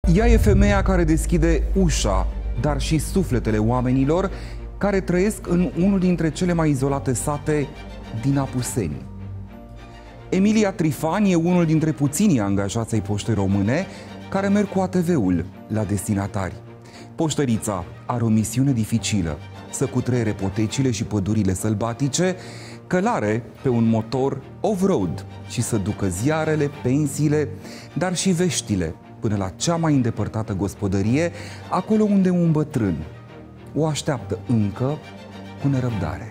Ea e femeia care deschide ușa, dar și sufletele oamenilor care trăiesc în unul dintre cele mai izolate sate din Apuseni. Emilia Trifan e unul dintre puținii angajați ai Poștei Române care merg cu ATV-ul la destinatari. Poștărița are o misiune dificilă: să cutreiere potecile și pădurile sălbatice, călare pe un motor off-road și să ducă ziarele, pensiile, dar și veștile până la cea mai îndepărtată gospodărie, acolo unde un bătrân o așteaptă încă cu nerăbdare.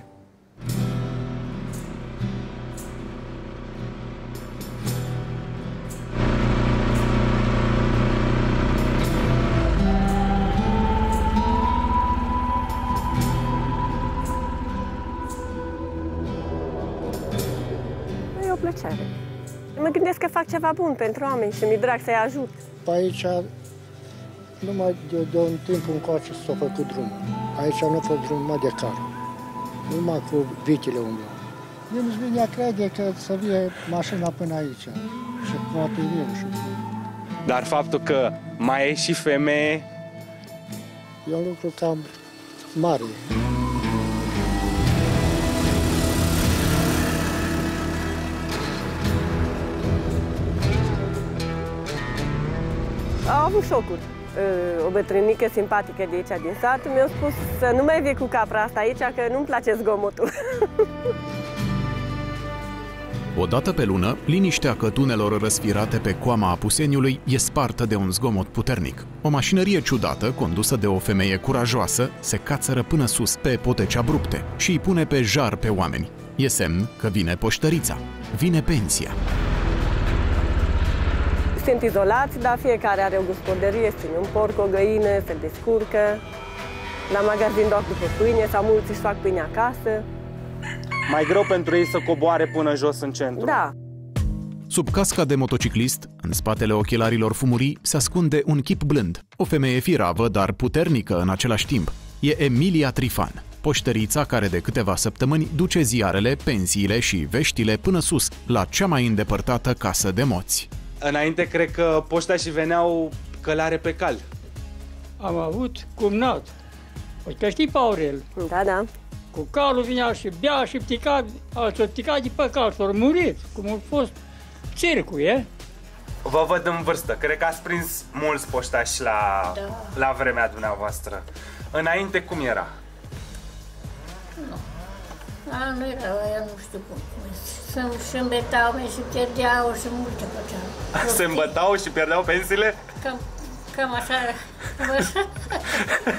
E o plăcere. Mă gândesc că fac ceva bun pentru oameni și mi-e drag să-i ajut. Aici, numai de un timp încoace s-a făcut drumul. Aici nu a fost drum numai de car, numai cu vitile umblau. Nici nu ne crede că să vie mașina până aici și poate eu și... Dar faptul că mai e și femeie... E un lucru cam mare. Au avut șocuri. O bătrânică simpatică de aici din sat mi-a spus să nu mai vii cu capra asta aici, că nu-mi place zgomotul. O dată pe lună, liniștea cătunelor răsfirate pe coama Apuseniului e spartă de un zgomot puternic. O mașinărie ciudată, condusă de o femeie curajoasă, se cațără până sus pe poteci abrupte și îi pune pe jar pe oameni. E semn că vine poștărița, vine pensia. Sunt izolați, dar fiecare are o gospodărie, ține un porc, o găină, se descurcă. La magazin doar după pâine sau mulți își fac pâine acasă. Mai greu pentru ei să coboare până jos în centru. Da. Sub casca de motociclist, în spatele ochelarilor fumurii, se ascunde un chip blând. O femeie firavă, dar puternică în același timp. E Emilia Trifan, poștărița care de câteva săptămâni duce ziarele, pensiile și veștile până sus, la cea mai îndepărtată casă de moți. Înainte, cred că poștașii veneau călare pe cal. Am avut cumnat. Că știi pe Aurel? Da, da. Cu calul vinea și bea și ptica, alții ptica de pe cal, s-au murit, cum a fost circul, e? Vă văd în vârstă. Cred că ați prins mulți poștași la vremea dumneavoastră. Înainte, cum era? Nu era aia, nu știu cum. Se îmbetau și pierdeau și multe făceau. Se îmbătau și pierdeau pensiile? Cam așa.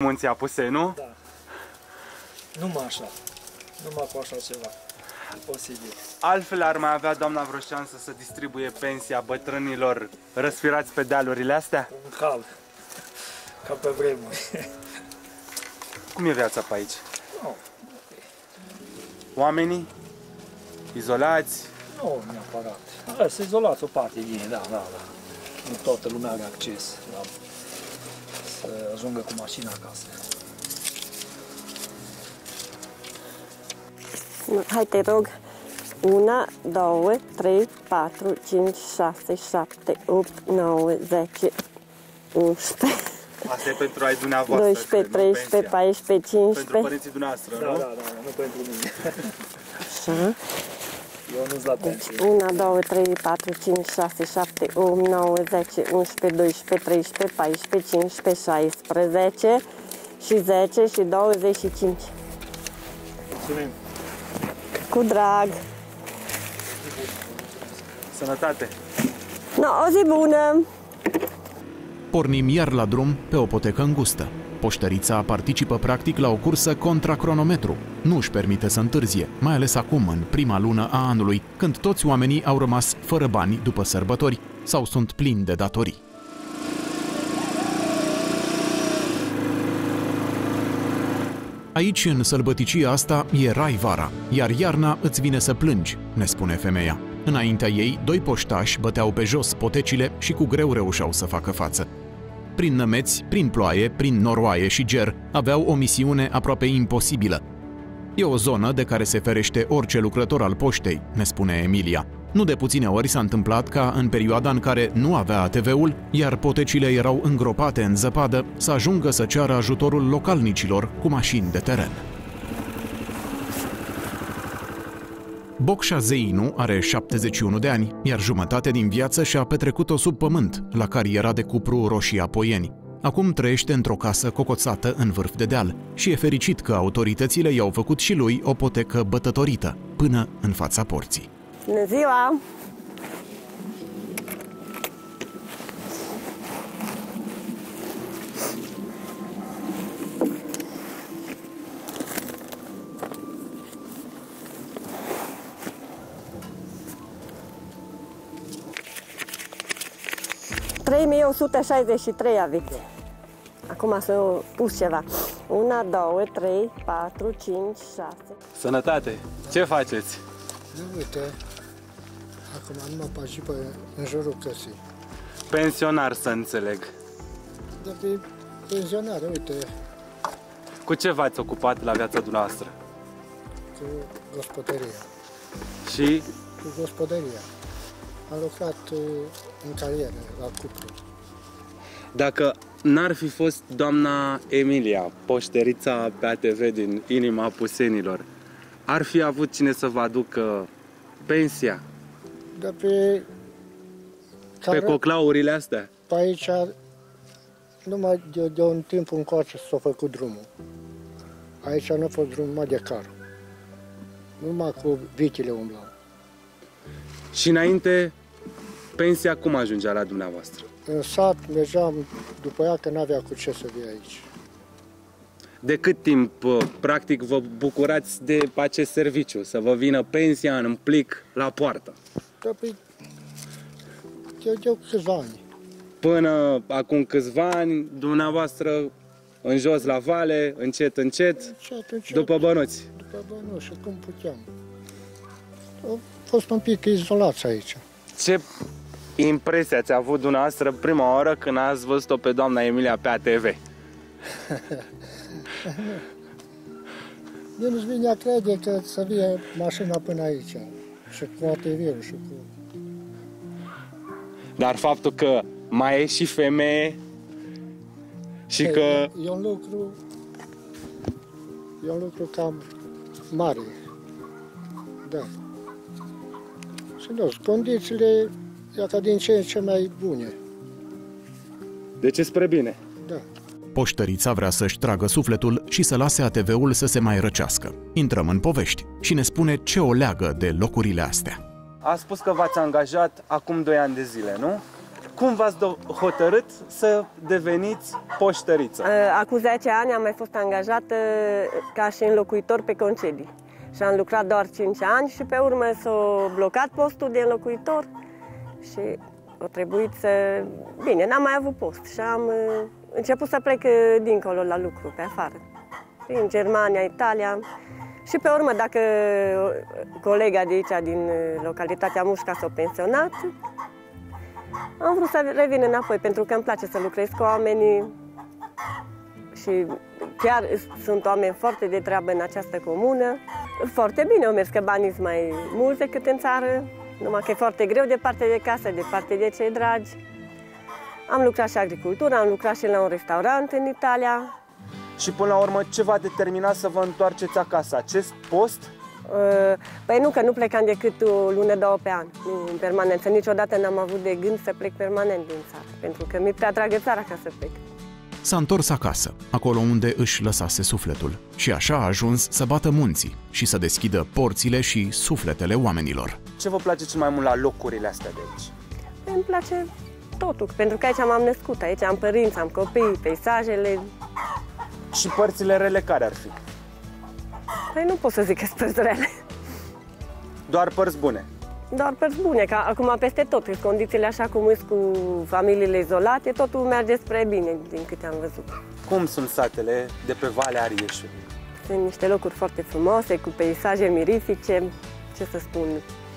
Munții Apuseni, nu? Da. Numai așa. Numai cu așa ceva. Posibil. Altfel ar mai avea doamna vreo șansă să distribuie pensia bătrânilor răsfirați pe dealurile astea? Un cal. Ca pe vremuri. Cum e viața pe aici? Nu. Oamenii? Izolați? Nu neapărat. Să izolați o parte din ei, da. Nu toată lumea are acces la să ajungă cu mașina acasă. Hai, te rog. 1, 2, 3, 4, 5, 6, 7, 8, 9, 10, 11. Asta e pentru ai dumneavoastră. 12, 13, 14, 15. Pentru părinții dumneavoastră, da, nu? Da, nu pentru mine. Așa. Eu nu-s la pensie. 1, 2, 3, 4, 5, 6, 7, 8, 9, 10, 11, 12, 13, 14, 15, 16 și 10 și 25. Mulțumim. Cu drag. Sănătate! No, o zi bună! Pornim iar la drum pe o potecă îngustă. Poștărița participă practic la o cursă contra cronometru. Nu își permite să întârzie, mai ales acum, în prima lună a anului, când toți oamenii au rămas fără bani după sărbători sau sunt plini de datorii. Aici, în sălbăticia asta, e rai vara, iar iarna îți vine să plângi, ne spune femeia. Înaintea ei, 2 poștași băteau pe jos potecile și cu greu reușeau să facă față. Prin nămeți, prin ploaie, prin noroaie și ger, aveau o misiune aproape imposibilă. E o zonă de care se ferește orice lucrător al poștei, ne spune Emilia. Nu de puține ori s-a întâmplat ca, în perioada în care nu avea ATV-ul, iar potecile erau îngropate în zăpadă, să ajungă să ceară ajutorul localnicilor cu mașini de teren. Bocșa Zeinu are 71 de ani, iar jumătate din viață și-a petrecut-o sub pământ, la cariera de cupru Roșia Poieni. Acum trăiește într-o casă cocoțată în vârf de deal și e fericit că autoritățile i-au făcut și lui o potecă bătătorită, până în fața porții. Bună ziua! $3.163 aveți. Acum să pus ceva. 1, 2, 3, 4, 5, 6. Sănătate! Ce faceți? Uite, acum nu mă pași pe în jurul căsii. Pensionar, să înțeleg. De pe pensionare, uite, Cu ce v-ați ocupat la viața dumneavoastră? cu gospodăria. Și Cu gospodăria. Am lucrat în carieră, la cupru. dacă n-ar fi fost doamna Emilia, poșterița pe ATV din inima Apusenilor, ar fi avut cine să vă aducă pensia De pe pe coclaurile astea? Pe aici, numai de un timp încoace s-a făcut drumul. Aici nu a fost drum numai de car. Numai cu vitile umblau. Și înainte, pensia cum ajungea la dumneavoastră? În sat mergeam după ea că n-avea cu ce să vii aici. De cât timp, practic, vă bucurați de acest serviciu? Să vă vină pensia în plic la poartă? De câțiva ani. Până acum câțiva ani, dumneavoastră în jos la vale, încet, după bănuți. După bănuți, cum puteam. Au fost un pic izolați aici. Ce impresie ați avut dumneavoastră prima oară când ați văzut-o pe doamna Emilia pe ATV? Mie nu-ți vine a crede că să vie mașina până aici. Și cu ATV-ul și cu... Dar faptul că mai e și femeie și că... E un lucru cam mare. Da. Și nu, condițiile e ca din ce în ce mai bune. Deci spre bine. Da. Poștărița vrea să-și tragă sufletul și să lase ATV-ul să se mai răcească. Intrăm în povești și ne spune ce o leagă de locurile astea. A spus că v-ați angajat acum 2 ani de zile, nu? Cum v-ați hotărât să deveniți poștăriță? Acum 10 ani am mai fost angajată ca și înlocuitor pe concedii. Și am lucrat doar 5 ani și pe urmă s-a blocat postul de înlocuitor și a trebuit să... Bine, n-am mai avut post și am început să plec dincolo la lucru, pe afară. În Germania, Italia. Și pe urmă, dacă colega de aici, din localitatea Mușca, s-a pensionat, am vrut să revin înapoi, pentru că îmi place să lucrez cu oamenii și chiar sunt oameni foarte de treabă în această comună. Foarte bine, au mers că banii sunt mai mulți decât în țară, numai că e foarte greu de parte de casă, de parte de cei dragi. Am lucrat și agricultură, am lucrat și la un restaurant în Italia. Și până la urmă, ce v-a determinat să vă întoarceți acasă? Acest post? Păi nu, că nu plecam decât o lună, 2 pe an, nu în permanență. Niciodată n-am avut de gând să plec permanent din țară, pentru că mi-e prea dragă țara ca să plec. S-a întors acasă, acolo unde își lăsase sufletul, și așa a ajuns să bată munții și să deschidă porțile și sufletele oamenilor. Ce vă place cel mai mult la locurile astea de aici? Îmi place totul, pentru că aici m-am născut, aici am părinți, am copii, peisajele. Și părțile rele care ar fi? Păi nu pot să zic că sunt părți rele. Doar părți bune? Doar părți bune, că acum peste tot, condițiile așa cum sunt cu familiile izolate, totul merge spre bine, din câte am văzut. Cum sunt satele de pe Valea Arieșului? Sunt niște locuri foarte frumoase, cu peisaje mirifice, ce să spun.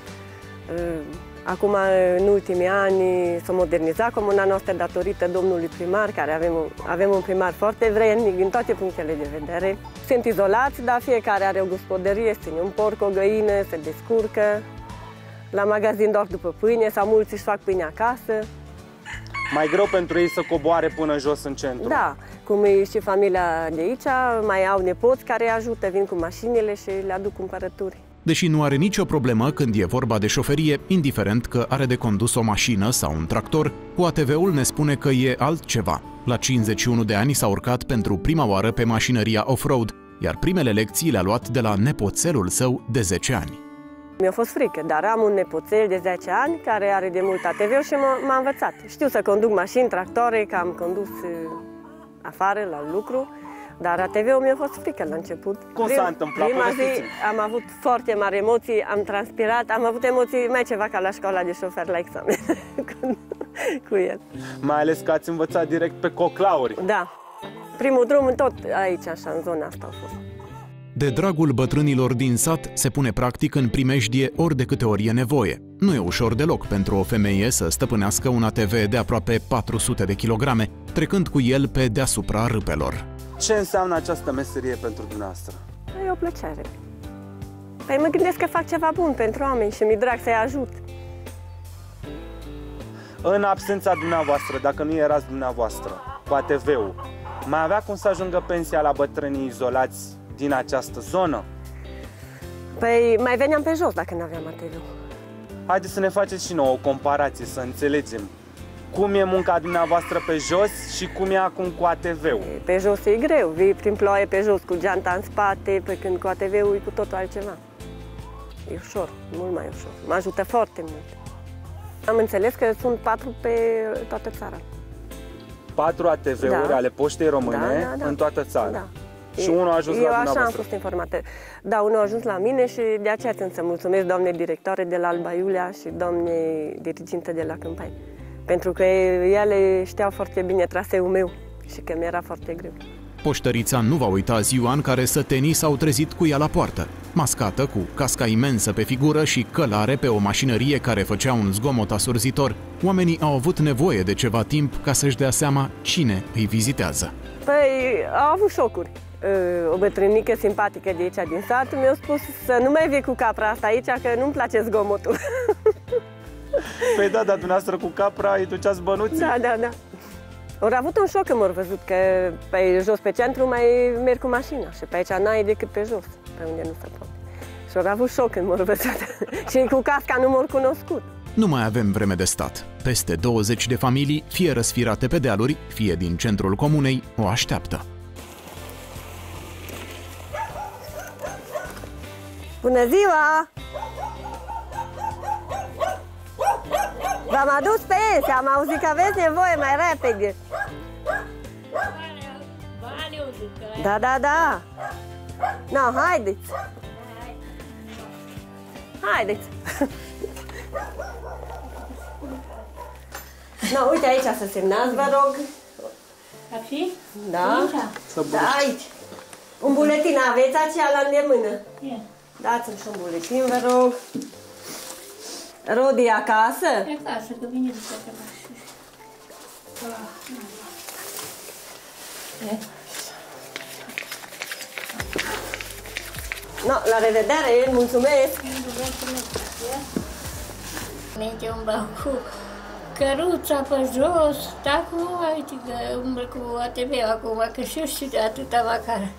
Acum, în ultimii ani, s-a modernizat comuna noastră datorită domnului primar, care avem un primar foarte vrednic din toate punctele de vedere. Sunt izolați, dar fiecare are o gospodărie, ține un porc, o găină, se descurcă. La magazin doar după pâine sau mulți își fac pâine acasă. Mai greu pentru ei să coboare până jos în centru? Da, cum e și familia de aici, mai au nepoți care îi ajută, vin cu mașinile și le aduc cumpărături. Deși nu are nicio problemă când e vorba de șoferie, indiferent că are de condus o mașină sau un tractor, cu ATV-ul ne spune că e altceva. La 51 de ani s-a urcat pentru prima oară pe mașinăria off-road, iar primele lecții le-a luat de la nepoțelul său de 10 ani. Mi-a fost frică, dar am un nepoțel de 10 ani care are de mult ATV-ul și m-a învățat. Știu să conduc mașini, tractoare, că am condus afară la lucru, dar ATV-ul mi-a fost frică la început. Cum s-a întâmplat? Prima zi am avut foarte mari emoții, am transpirat, am avut emoții mai ceva ca la școala de șofer la examen cu el. Mai ales că ați învățat direct pe coclauri. Da. Primul drum tot aici, așa, în zona asta a fost. De dragul bătrânilor din sat, se pune practic în primejdie ori de câte ori e nevoie. Nu e ușor deloc pentru o femeie să stăpânească un ATV de aproape 400 de kilograme, trecând cu el pe deasupra râpelor. Ce înseamnă această meserie pentru dumneavoastră? E o plăcere. Păi mă gândesc că fac ceva bun pentru oameni și mi-e drag să-i ajut. În absența dumneavoastră, dacă nu erați dumneavoastră cu ATV-ul, mai avea cum să ajungă pensia la bătrânii izolați din această zonă? Păi mai veneam pe jos dacă nu aveam ATV-ul. Haideți să ne faceți și nouă o comparație, să înțelegem. Cum e munca dumneavoastră pe jos și cum e acum cu ATV-ul? Pe jos e greu, vii prin ploaie pe jos cu geanta în spate, pe când cu ATV-ul e cu totul altceva. E ușor, mult mai ușor. Mă ajută foarte mult. Am înțeles că sunt 4 pe toată țara. 4 ATV-uri ale Poștei Române în toată țara. Da. Și unul a ajuns la dumneavoastră. Eu așa am fost informată. Da, unul a ajuns la mine și de aceea țin să mulțumesc doamnei directoare de la Alba Iulia și doamnei diriginte de la Câmpani. Pentru că ele știau foarte bine traseul meu și că mi-era foarte greu. Poștărița nu va uita ziua în care sătenii s-au trezit cu ea la poartă, mascată, cu casca imensă pe figură și călare pe o mașinărie care făcea un zgomot asurzitor. Oamenii au avut nevoie de ceva timp ca să-și dea seama cine îi vizitează. Păi, au avut șocuri. O bătrânică simpatică de aici din sat mi-a spus să nu mai vii cu capra asta aici, că nu-mi place zgomotul. Păi da, dar dumneavoastră cu capra îi duceați bănuții? Da. Au avut un șoc când m-au văzut că pe jos pe centru mai merg cu mașina și pe aici n-ai decât pe jos, pe unde nu se poate. Și au avut șoc când m-au văzut și cu casca nu m-au cunoscut. Nu mai avem vreme de stat. Peste 20 de familii, fie răsfirate pe dealuri, fie din centrul comunei, o așteaptă. Bună ziua! V-am adus pensia, am auzit că aveți nevoie mai repede. Da. No, haideți. Haideți. No, uite aici să semnați, vă rog. Ar fi? Da. Da, aici. Un buletin aveți aceea la îndemână? Dați-mi și un buletin, vă rog. Rodi acasă? E acasă, că vine după acasă. No, la revedere, mulțumesc! Merge umbla cu căruța pe jos, dar acum, uite că umblă cu ATV-ul acum, că și eu știu de atâta vacară.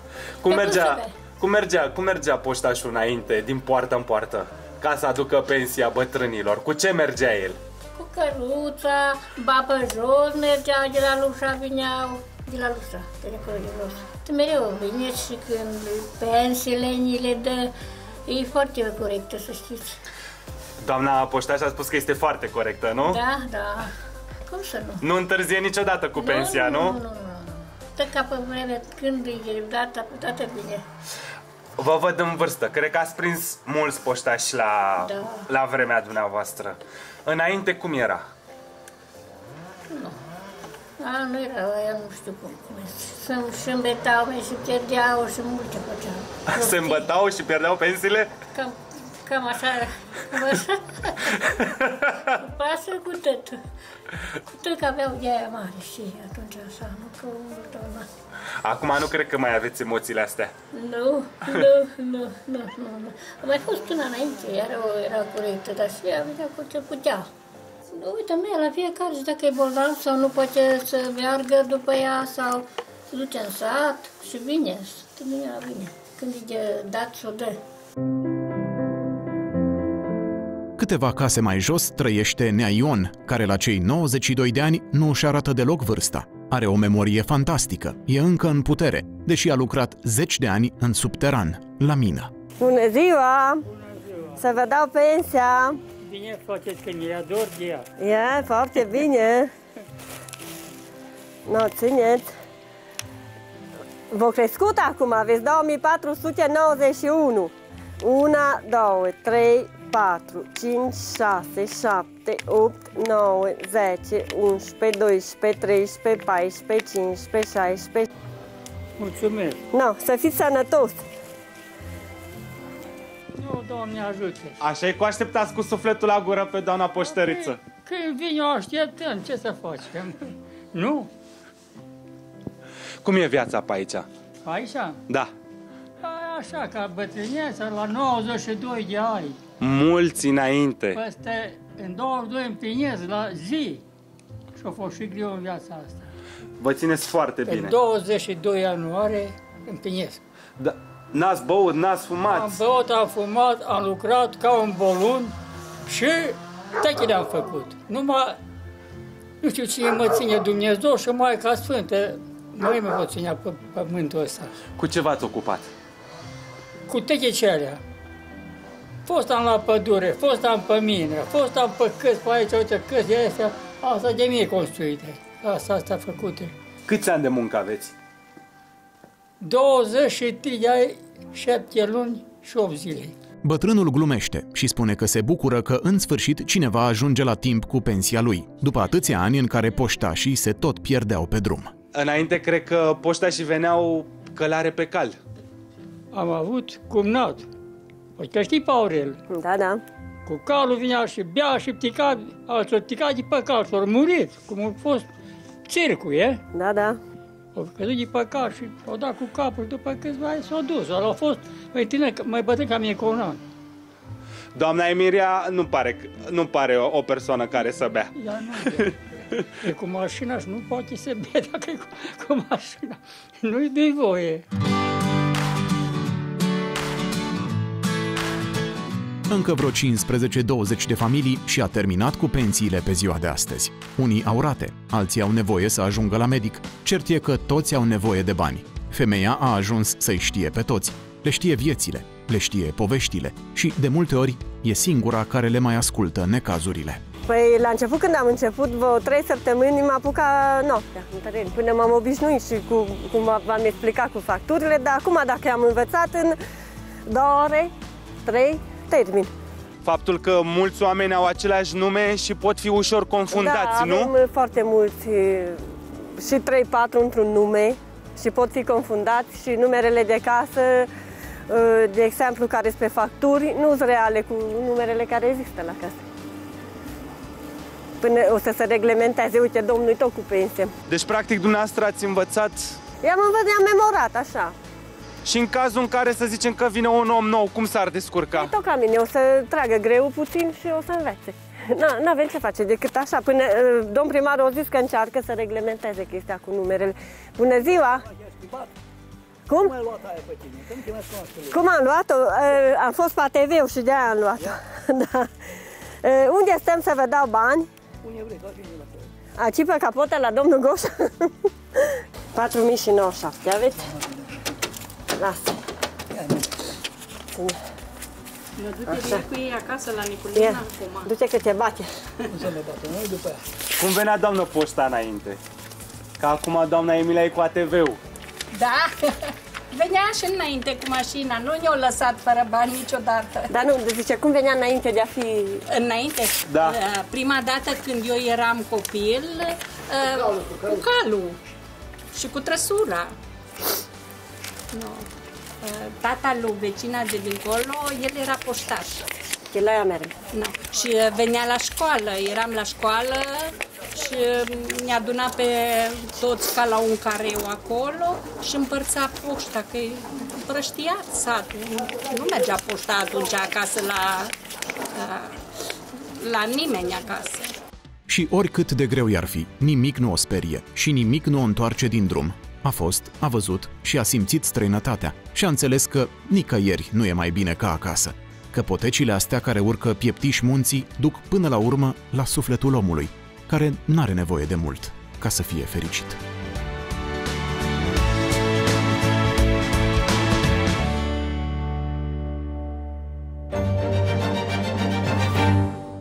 Cum mergea poștașul înainte, din poartă în poartă, ca să aducă pensia bătrânilor? Cu ce mergea el? Cu căruța, ba pe jos mergeau, de la Lușa vineau, de la Lușa, de acolo de jos. Mereu vine și când pensiile ni le dă, e foarte corectă, să știți. Doamna poștaș a spus că este foarte corectă, nu? Da. Cum să nu? Nu întârzie niciodată cu pensia, nu? Nu. Dă ca pe vreme, când e data bine. Vă văd în vârstă. Cred că ați prins mulți poștași la vremea dumneavoastră. Înainte, cum era? Nu era, eu nu știu cum se îmbetau și pierdeau și multe făceau. Se îmbătau și pierdeau pensiile? Cam așa. Pasă cu tătă. Cu tătă că aveau de aia mare și atunci așa, nu că îmbătau mare. Acum nu cred că mai aveți emoțiile astea. Nu. A mai fost una înainte, iar era corectă, dar și ea vedea cu ce putea. Uite, mea, la fiecare, și dacă e bolnav sau nu poate să meargă după ea sau se duce în sat și vine, vine. Când e dat, s-o dă. Câteva case mai jos trăiește Nea Ion, care la cei 92 de ani nu își arată deloc vârsta. Are o memorie fantastică, e încă în putere, deși a lucrat 10 de ani în subteran, la mină. Bună ziua! Să vă dau pensia! Bine faceți că mi-e dor de ea. E, foarte bine. No, țineți. V-a crescut acum, aveți 2491. 1, 2, 3, 4, 5, 6, 7, 8, 9, 10, 11, 12, 13, 14, 15, 16. Mulțumesc. No, să fiți sănătos. Nu, Doamne ajută. Așa e, cu așteptați cu sufletul la gură pe doamna poștăriță. Când vine, o așteptăm, ce să facem? Nu? Cum e viața pe aici? Aici? Da. Așa, ca bătrâneță, la 92 de ani. Mulți înainte. Peste, în 22 împlinesc la zi. Și a fost și greu în viața asta. Vă țineți foarte bine. În 22 ianuarie împlinesc. Da. N-ați băut, n-ați fumat? Am băut, am fumat, am lucrat ca un bolun și toate le-am făcut. Numai, nu știu cine mă ține, Dumnezeu și Maica Sfântă, noi mă ținea pe pământul ăsta. Cu ce v-ați ocupat? Cu toate celea. Fost am la pădure, fost am pe mină, fost am pe câți, pe aici, uite, câți astea, asta de mie construite, asta făcute. Câți ani de muncă aveți? 27 luni și 8 zile. Bătrânul glumește și spune că se bucură că în sfârșit cineva ajunge la timp cu pensia lui, după atâția ani în care poștașii se tot pierdeau pe drum. Înainte cred că poștașii veneau călare pe cal. Am avut cumnat. Păi că știi, Paurel? Da. Cu calul vinea și bea și ptica, alții ptica de pe cal, s-au murit, cum a fost circul, e? Da. Au căzut de pe cal și au dat cu capul, după câțiva ani s-au dus. Au fost mai bătrân ca mine cu un an. Doamna Emilia nu pare o persoană care să bea. Ea nu bea. E cu mașina și nu poate să bea dacă e cu mașina. Nu-i de voie. Încă vreo 15-20 de familii și-a terminat cu pensiile pe ziua de astăzi. Unii au rate, alții au nevoie să ajungă la medic. Cert e că toți au nevoie de bani. Femeia a ajuns să-i știe pe toți. Le știe viețile, le știe poveștile și, de multe ori, e singura care le mai ascultă necazurile. Păi la început, când am început, vreo 3 săptămâni m-a apucat noaptea în teren, până m-am obișnuit și cum v-am explicat cu facturile, dar acum dacă am învățat în 2 ore, 3, termin. Faptul că mulți oameni au același nume și pot fi ușor confundați, nu? Da, avem foarte mulți, și 3-4 într-un nume și pot fi confundați și numerele de casă, de exemplu, care sunt pe facturi, nu sunt reale cu numerele care există la casă. Până o să se reglementeze, uite, domnul tot cu pensie. Deci, practic, dumneavoastră ați învățat... I-am memorat, așa. Și în cazul în care, să zicem, că vine un om nou, cum s-ar descurca? E tot ca mine, o să tragă greu puțin și o să învețe. N-avem ce face decât așa. Până domn primarul a zis că încearcă să reglementeze chestia cu numerele. Bună ziua! Cum? Cum am luat-o? Am fost pe ATV și de-aia am luat-o. Da. Unde stăm să vă dau bani? Aici pe capotă la domnul Goșa? 4097, aveți? Lasă. Du-te cu ei acasă la Niculina acum. Du-te că te bate. Cum venea doamnă poșta înainte? Că acum doamna Emilia e cu ATV-ul. Da, venea și înainte cu mașina, nu ne-au lăsat fără bani niciodată. Dar nu, zice, cum venea înainte de a fi... Înainte? Da. Prima dată când eu eram copil, cu calul și cu trăsura. No. Tata lui vecina de dincolo, el era poștaș. El la ea merg. No. Și venea la școală, eram la școală și ne aduna pe toți ca la un careu acolo și împărțea poșta, că împrăștia satul. Nu mergea poșta atunci acasă la nimeni acasă. Și oricât de greu i-ar fi, nimic nu o sperie și nimic nu o întoarce din drum. A fost, a văzut și a simțit străinătatea și a înțeles că nicăieri nu e mai bine ca acasă, că potecile astea care urcă pieptiși munții duc până la urmă la sufletul omului, care n-are nevoie de mult ca să fie fericit.